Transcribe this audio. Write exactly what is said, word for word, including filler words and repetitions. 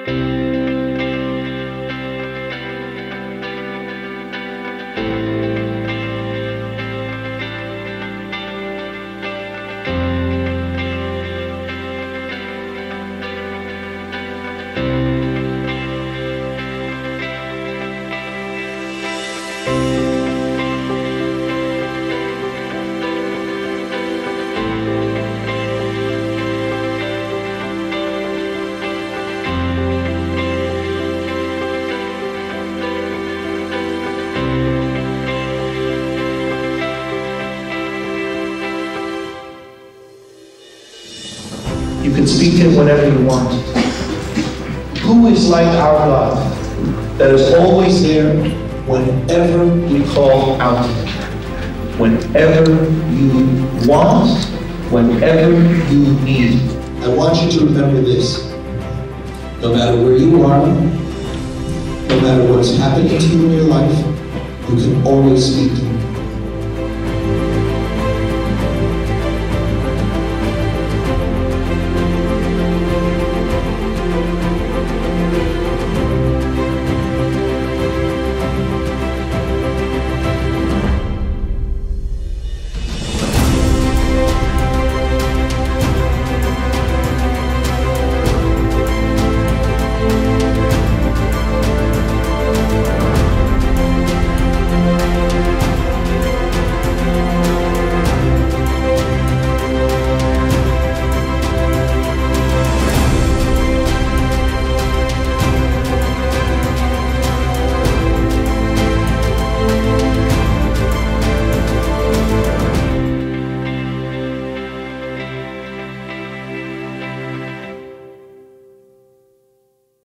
You can speak to him whenever you want. Who is like our God, that is always there whenever we call out to him? Whenever you want, whenever you need. I want you to remember this. No matter where you are, no matter what's happening to you in your life, you can always speak to